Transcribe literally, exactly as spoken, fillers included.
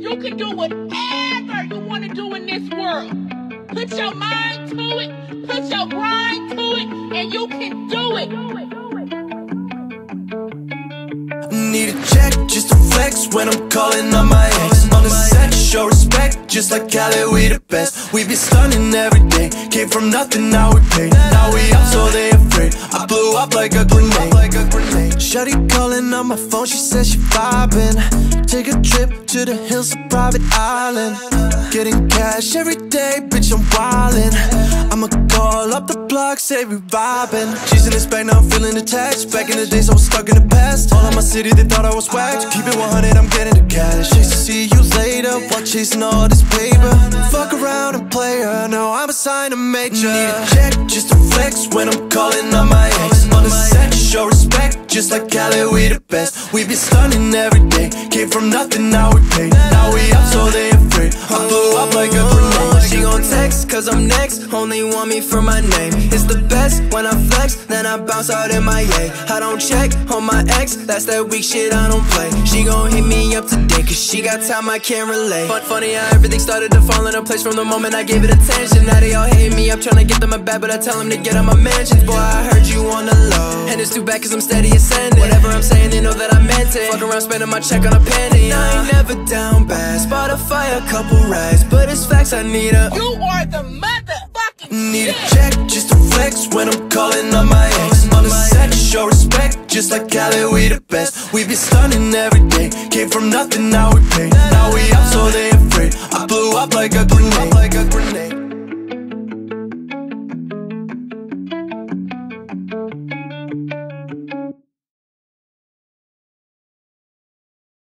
You can do whatever you want to do in this world. Put your mind to it, put your grind to it, and you can do it. Need a check just to flex when I'm calling on my ex. On the set, show respect, just like Cali, we the best. We be stunning every day, came from nothing, now we paid. Now we up, so they afraid. I blew up like a grenade. Shawty calling on my phone, she says she vibing. Take a trip to the hills, a private island. Getting cash every day, bitch, I'm wildin'. I'ma call up the block, say we vibing. She's in this bag, now I'm feeling attached. Back in the days, I was stuck in the past. All of my city, they thought I was whack. Keep it one hundred, I'm getting the cash. Chase to see you later, while chasing all this paper. Fuck around and play her, no, I'm assigned a major. Need a check just to flex when I'm calling on my ex. On the set, show respect, just like Cali, we the best. We be stunning every day, came from nothing, now we paid. Now we up, so they afraid. I blew up like a grenade. She gon' text, cause I'm next, only want me for my name. It's the best when I flex, then I bounce out in my yay. I don't check on my ex, that's that weak shit I don't play. She gon' hit me up today, cause she got time I can't relate. But funny how everything started to fall into place from the moment I gave it attention. Now they all hate me, I'm tryna get them a bad, but I tell them to get on my mentions. Boy, I heard you on the low, and it's too bad cause I'm steady ascending. Whatever I'm saying, they know that I meant it. Fuck around spending my check on a penny. I ain't never down bad, Spotify a couple rides, but it's facts I need a. You are the motherfucking Need a shit. check just to flex when I'm calling on my ex. On the set, show respect, just like Cali, we the best. We be stunning every day, came from nothing, now we paid. Now we up, so they afraid. I blew up like a grenade.